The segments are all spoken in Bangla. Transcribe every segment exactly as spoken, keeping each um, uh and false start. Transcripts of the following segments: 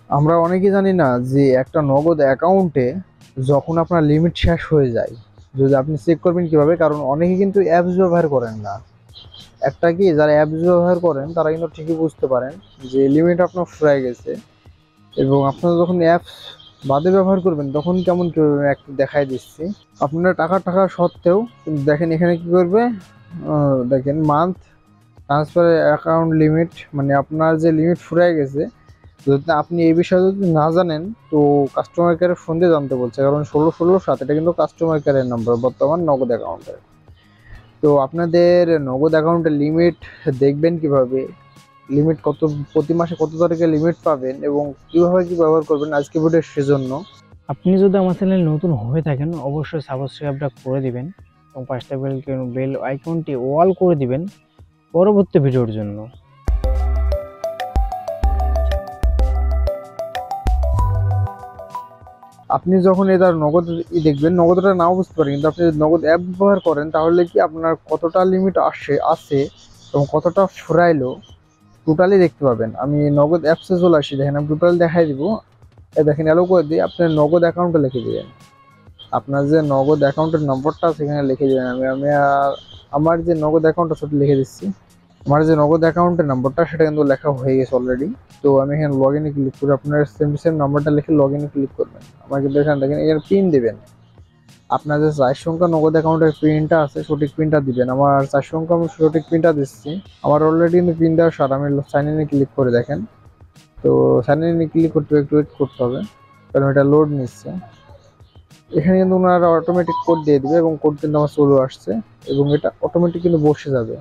আমরা অনেকেই জানি না যে একটা নগদ অ্যাকাউন্টে যখন আপনার লিমিট শেষ হয়ে যায়, যদি আপনি চেক করবেন কিভাবে, কারণ অনেকে কিন্তু অ্যাপস ব্যবহার করেন না। একটা কি, যারা অ্যাপস ব্যবহার করেন তারা কিন্তু ঠিকই বুঝতে পারেন যে লিমিট আপনার ফুরায় গেছে, এবং আপনারা যখন অ্যাপস বাদে ব্যবহার করবেন তখন কেমন কি একটা দেখাই দিচ্ছি। আপনারা টাকা টাকা সত্ত্বেও কিন্তু দেখেন এখানে কি করবে, আহ, দেখেন মান্থ ট্রান্সফার অ্যাকাউন্ট লিমিট, মানে আপনার যে লিমিট ফুরায় গেছে, যদি আপনি এই বিষয়ে যদি না জানেন তো কাস্টমার কেয়ারে ফোন দিয়ে জানতে বলছে, কারণ ষোলো ষোলো সাত এটা কিন্তু কাস্টমার কেয়ারের নাম্বার বর্তমান নগদ অ্যাকাউন্টের। তো আপনাদের নগদ অ্যাকাউন্টের লিমিট দেখবেন কিভাবে, লিমিট কত, প্রতি মাসে কত তারিখে লিমিট পাবেন এবং কিভাবে কি ব্যবহার করবেন, আজকে ভিডিও সেজন্য। আপনি যদি আমার চ্যানেল নতুন হয়ে থাকেন অবশ্যই সাবস্ক্রাইবটা করে দিবেন এবং পাঁচটা বেল বেল আইকনটি অল করে দিবেন পরবর্তী ভিডিওর জন্য। আপনি যখন এটা নগদ ই দেখবেন, নগদটা নাও বুঝতে পারেন, কিন্তু আপনি যদি নগদ অ্যাপ ব্যবহার করেন তাহলে কি আপনার কতটা লিমিট আসে আছে এবং কতটা ফুরাইলো টোটালি দেখতে পাবেন। আমি নগদ অ্যাপসে চলে আসি, দেখেন আমি টোটাল দেখাই দিব। এ দেখেন অ্যালো করে দিই, আপনার নগদ অ্যাকাউন্টে লিখে দিবেন, আপনার যে নগদ অ্যাকাউন্টের নম্বরটা সেখানে লিখে দিবেন। আমি আমি আর আমার যে নগদ অ্যাকাউন্টটা সেটা লিখে দিচ্ছি। আমার যে নগদ অ্যাকাউন্টের নাম্বারটা সেটা কিন্তু লেখা হয়ে গেছে অলরেডি। তো আমি এখানে লগ ইনে ক্লিক করে আপনার সেম সেম নাম্বারটা লিখে লগ ইনে ক্লিক করবেন। আমার কিন্তু এখানে দেখেন এখানে পিন দেবেন, আপনার যে চার সংখ্যা নগদ অ্যাকাউন্টের পিনটা আছে সঠিক পিনটা দিবেন। আমার চার সংখ্যা আমি সঠিক পিনটা দিচ্ছি, আমার অলরেডি কিন্তু পিন দেওয়া সার। আমি সাইন ইনে ক্লিক করে দেখেন, তো সাইন ইনে ক্লিক করতে একটু ওয়েট করতে হবে কারণ এটা লোড নিচ্ছে। এখানে কিন্তু ওনারা অটোমেটিক কোড দিয়ে দিবে এবং কোড কিন্তু আমার চলে আসছে এবং এটা অটোমেটিক কিন্তু বসে যাবে।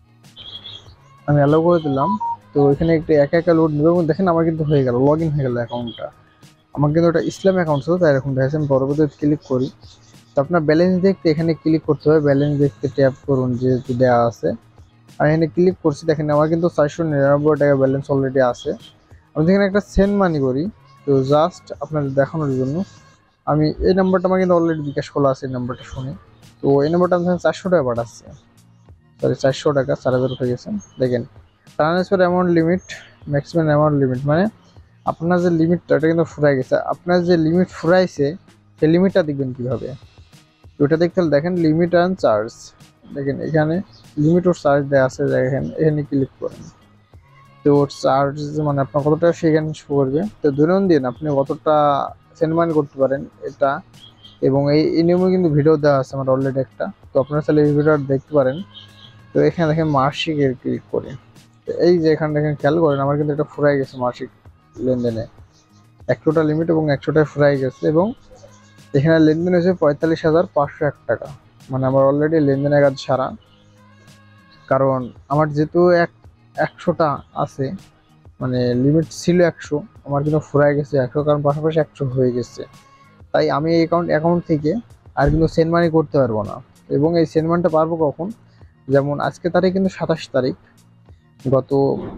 আমি অ্যালাউ করে দিলাম। তো এখানে একটু একা একা লোড নেবে এবং দেখেন আমার কিন্তু হয়ে গেল, লগ ইন হয়ে গেল অ্যাকাউন্টটা। আমার কিন্তু ওটা ইসলাম অ্যাকাউন্ট ছিল তাই এরকম দেখাচ্ছে। আমি পরবর্তীতে ক্লিক করি, তো আপনার ব্যালেন্স দেখতে এখানে ক্লিক করতে হবে, ব্যালেন্স দেখতে ট্যাপ করুন যেহেতু দেওয়া আছে। আমি এখানে ক্লিক করছি, দেখেন আমার কিন্তু চারশো নিরানব্বই টাকা ব্যালেন্স অলরেডি আছে। আমি এখানে একটা সেন্ড মানি করি, তো জাস্ট আপনাদের দেখানোর জন্য আমি এই নাম্বারটা, আমার কিন্তু অলরেডি বিকাশ খোলা আছে, এই নাম্বারটা শুনি। তো এই নাম্বারটা আমি চারশো টাকা পাঠাচ্ছি, সরি চারশো টাকা, চার হাজার উঠে গেছে। দেখেন transfer amount limit, maximum amount limit, মানে আপনার যে লিমিটটা এটা কিন্তু ফুরাই গেছে। আপনার যে লিমিট ফুরাইছে সেই লিমিটটা দেখবেন কীভাবে, ওটা দেখতে হলে দেখেন লিমিট অ্যান্ড চার্জ, দেখেন এখানে লিমিট ও চার্জ দেওয়া আছে, দেখেন এখানে ক্লিক করেন। তো চার্জ মানে আপনার কত টাকা সেখানে শো করবে। তো দৈনন্দিন আপনি কতটা সেন্ড মানি করতে পারেন এটা, এবং এই এই নিয়মে কিন্তু ভিডিও দেওয়া আছে আমার অলরেডি একটা, তো আপনারা চাইলে এই ভিডিওটা দেখতে পারেন। তো এখানে দেখেন মাসিকের ক্লিক করে, তো এই যে এখানে দেখেন খেয়াল করেন আমার কিন্তু এটা ফুরাই গেছে মাসিক লেনদেনে, একশোটা লিমিট এবং একশোটায় ফুরাই গেছে এবং এখানে লেনদেন হয়েছে পঁয়তাল্লিশ হাজার পাঁচশো এক টাকা, মানে আমার অলরেডি লেনদেনের কাজ সারা। কারণ আমার যেহেতু এক একশোটা আছে, মানে লিমিট ছিল একশো, আমার কিন্তু ফুরাই গেছে একশো, কারণ পাশাপাশি একশো হয়ে গেছে। তাই আমি এই অ্যাকাউন্ট অ্যাকাউন্ট থেকে আর কিন্তু সেন্ড মানি করতে পারবো না। এবং এই সেন্ড মানিটা পারবো কখন, যেমন আজকে তারিখ কিন্তু সাতাশ তারিখ, গত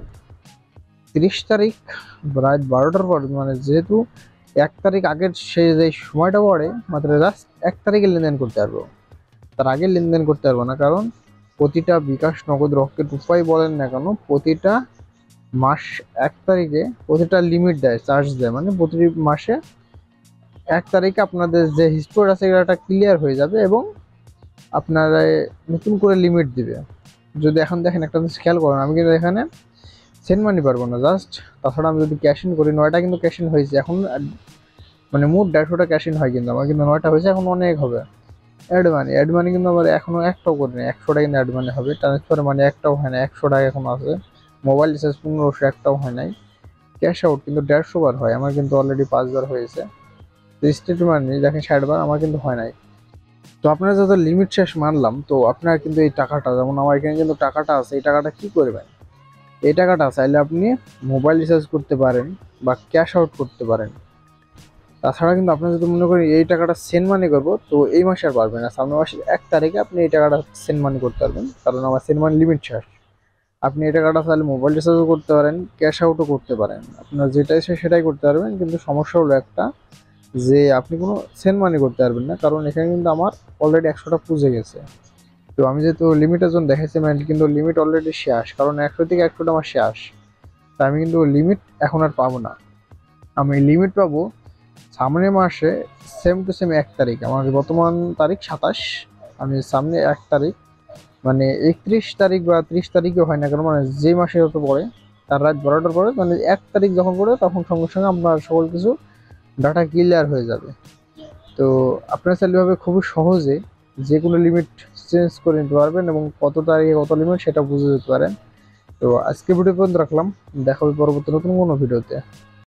তিরিশ তারিখ রাত বারোটার পর, মানে যেহেতু এক তারিখ আগের সে যে সময়টা পড়ে মাত্র জাস্ট এক তারিখে লেনদেন করতে পারবো, তার আগে লেনদেন করতে পারবো না। কারণ প্রতিটা বিকাশ নগদ রকেট উপায় বলেন না কেন, প্রতিটা মাস এক তারিখে প্রতিটা লিমিট দেয়, চার্জ দেয়, মানে প্রতি মাসে এক তারিখে আপনাদের যে হিস্টোরি আছে এটা ক্লিয়ার হয়ে যাবে এবং আপনারা নতুন করে লিমিট দিবে। যদি এখন দেখেন একটা জিনিস খেয়াল করেন, আমি কিন্তু এখানে সেন্ড মানি পারবো না জাস্ট, তাছাড়া আমি যদি ক্যাশ ইন করি, নয়টা কিন্তু ক্যাশ ইন হয়েছে এখন, মানে মোট দেড়শোটা ক্যাশ ইন হয় কিন্তু আমার কিন্তু নয়টা হয়েছে, এখন অনেক হবে। অ্যাড মানি, অ্যাড মানি কিন্তু আমার এখনও একটাও করিনি, একশোটা কিন্তু অ্যাড মানি হবে। ট্রান্সফার মানি একটাও হয় না, একশো টাকা এখন আছে। মোবাইল রিচার্জ পনেরোশো একটাও হয় নাই। ক্যাশ আউট কিন্তু দেড়শো বার হয়, আমার কিন্তু অলরেডি পাঁচবার হয়েছে। স্টেট মানি দেখেন ষাট বার, আমার কিন্তু হয় নাই। তো আপনারা যত লিমিট শেষ মানলাম, তো আপনার কিন্তু এই টাকাটা, যেমন আমার এখানে কিন্তু টাকাটা আছে, এই টাকাটা কি করবেন, এই টাকাটা চাইলে আপনি মোবাইল রিচার্জ করতে পারেন বা ক্যাশ আউট করতে পারেন। তাছাড়া কিন্তু আপনি যদি মনে করেন এই টাকাটা সেন্ড মানি করবো, তো এই মাসে আর পারবেন না, সামনের মাসের এক তারিখে আপনি এই টাকাটা সেন্ড মানি করতে পারবেন, কারণ আমার সেন্ড মানি লিমিট শেষ। আপনি এই টাকাটা চাইলে মোবাইল রিচার্জও করতে পারেন, ক্যাশ আউটও করতে পারেন, আপনার যেটাই সে সেটাই করতে পারবেন। কিন্তু সমস্যা হলো একটা, যে আপনি কোনো সেন্ড মানি করতে পারবেন না, কারণ এখানে কিন্তু আমার অলরেডি একশোটা পুজে গেছে। তো আমি যেহেতু লিমিটের জন্য দেখাচ্ছি, মানে কিন্তু লিমিট অলরেডি শেষ, কারণ একশো থেকে একশোটা আমার শেষ, তাই আমি কিন্তু লিমিট এখন আর পাবো না। আমি লিমিট পাবো সামনের মাসে সেম টু সেম এক তারিখ। আমার বর্তমান তারিখ সাতাশ, আমি সামনে এক তারিখ মানে একত্রিশ তারিখ বা ত্রিশ তারিখে হয় না কেন, মানে যে মাসে হতে পড়ে তার রাত বারোটার পরে মানে এক তারিখ যখন পড়ে তখন সঙ্গে সঙ্গে আপনার সকল কিছু ডাটা ক্লিয়ার হয়ে যাবে। তো আপনার চাইলে ভাবে খুবই সহজে যে কোনো লিমিট চেঞ্জ করে নিতে পারবেন এবং কত তারিখে কত লিমিট সেটা বুঝে যেতে পারেন। তো আজকে ভিডিও পর্যন্ত রাখলাম, দেখা হবে পরবর্তী নতুন কোনো ভিডিওতে।